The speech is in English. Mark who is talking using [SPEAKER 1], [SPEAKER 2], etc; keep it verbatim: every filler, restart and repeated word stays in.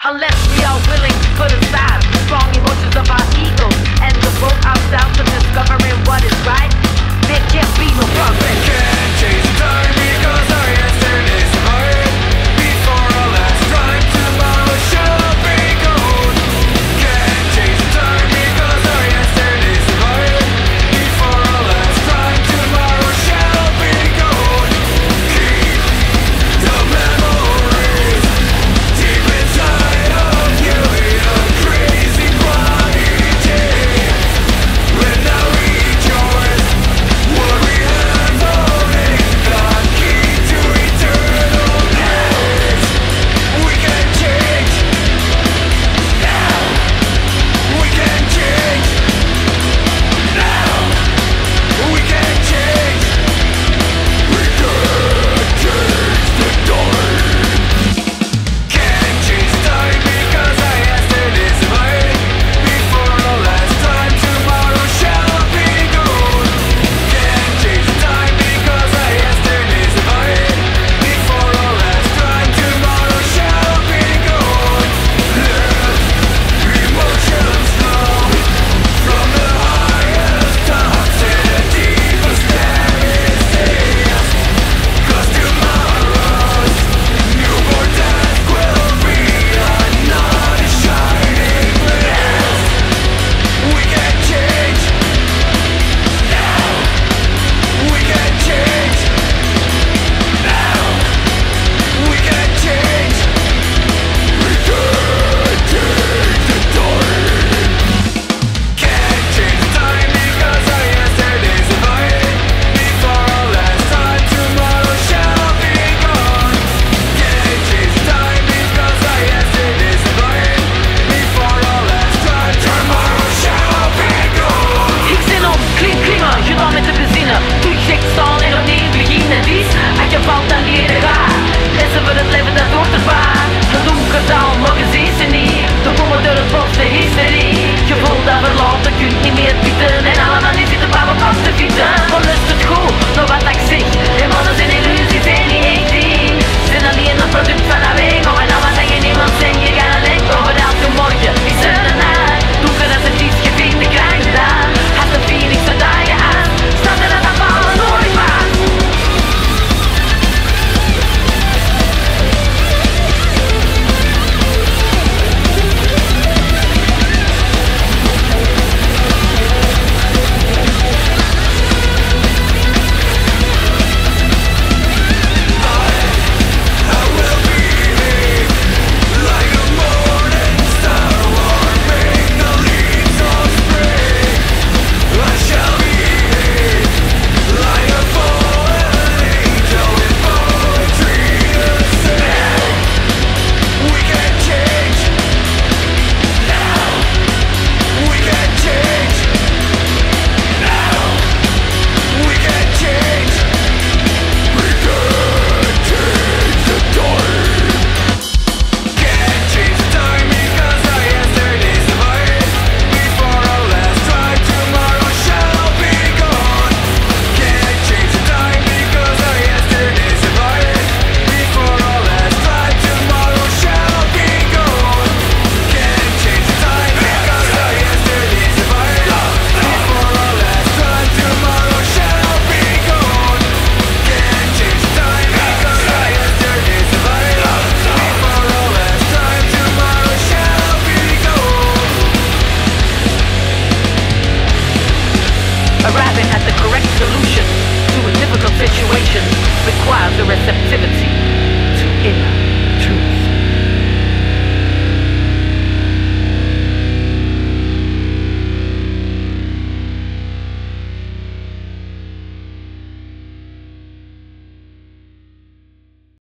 [SPEAKER 1] Unless we are willing to put aside the strong emotions of our egos and devote ourselves to discovering what is right, there can't be no progress.
[SPEAKER 2] Can't change time because our yesterday's hard. Before our last rhyme, tomorrow shall be gold. Can't change time because our yesterday's hard. Before our last rhyme, tomorrow shall be gold. Keep the memories deep inside of you, you crazy prodigy. When I read yours, what we have only got key to eternal bliss. We can change now. We can change now. We can change. We could change the time. Can't change time because our yesterday's mine. Before our last time, tomorrow shall be gold. Can't change time because our yesterday's mine. Before our last time, tomorrow shall be gold. Let emotions flow from the highest tops to the deepest terraces. 'Cause tomorrow's newborn death will be another shining bliss. We can change now. We can change now. We can change. We can change the time. Can't change time because our yesterday's mine. Before our last time, tomorrow shall be gone. Can't change time because our yesterday's mine. Before our last time, tomorrow shall be gone.
[SPEAKER 1] Ik zin om kling klinken, je dan met de benzine. Toecheck staan en opnieuw beginnen. Dies, als je valt dan leren gaan. Lessen we het leven dat door te baan. De donkerzaal, morgen zie ze niet. De komen door het bos, de hysterie. Je voelt dat verlaten, kunt niet meer bieden. En allemaal niet zitten bouwen op te fietsen. Van lust het goed, nog wat ik zeg. En mannen zijn illusies en niet echt zien. Zijn alleen een product van een week. En allemaal zeggen niemand zijn, je gaat alleen over elke morgen. Is er een nacht, donker als het is, je vindt de krijg gedaan. Had de Phoenix de dagen aan, staat er aan vallen nooit maar.
[SPEAKER 2] I will be here like a morning star warming the leaves of spring. I shall be here like a fallen angel with poetry to sing. We can change now. We can change now. We can change. We can change the time. Can't change the time because our yesterday's mine. Before our last time, tomorrow shall be gone. Can't change the time because our yesterday's mine. Before our last time, tomorrow shall be gone. Can't change the time because our yesterday's mine. Before our last time, tomorrow shall be gone. Can't change the time because our yesterday's mine. Before our last time, tomorrow shall be gone.
[SPEAKER 1] Arriving at the correct solution to a difficult situation requires a receptivity